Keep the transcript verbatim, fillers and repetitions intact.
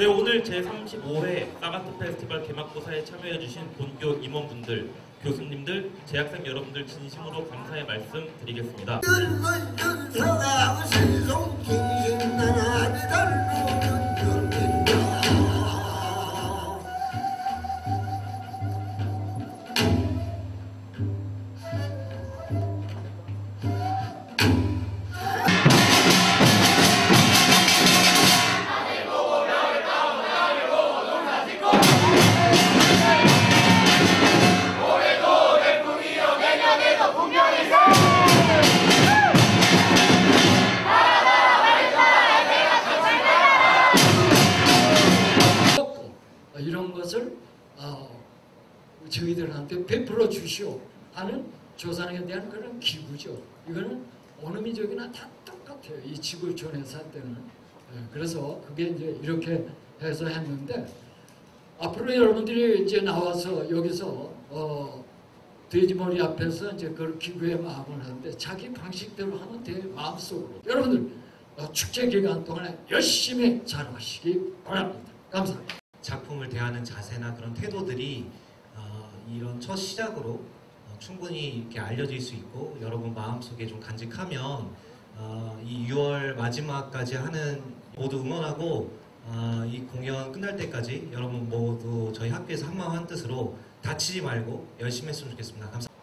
네, 오늘 제삼십오 회 사가트 페스티벌 개막고사에 참여해주신 본교 임원분들, 교수님들, 재학생 여러분들 진심으로 감사의 말씀 드리겠습니다. 이런 것을 어, 저희들한테 베풀어 주시오 하는 조상에 대한 그런 기구죠. 이거는 어느 민족이나 다 똑같아요. 이 지구촌에 살 때는. 예, 그래서 그게 이제 이렇게 해서 했는데 앞으로 여러분들이 이제 나와서 여기서 어, 돼지머리 앞에서 이제 그 기구의 마음을 하는데 자기 방식대로 하면 돼. 마음속으로. 여러분들 어, 축제 기간 동안에 열심히 잘 하시기 바랍니다. 감사합니다. 작품을 대하는 자세나 그런 태도들이 어, 이런 첫 시작으로 어, 충분히 이렇게 알려질 수 있고 여러분 마음속에 좀 간직하면 어, 이 유월 마지막까지 하는 모두 응원하고 어, 이 공연 끝날 때까지 여러분 모두 저희 학교에서 한마음 한뜻으로 다치지 말고 열심히 했으면 좋겠습니다. 감사합니다.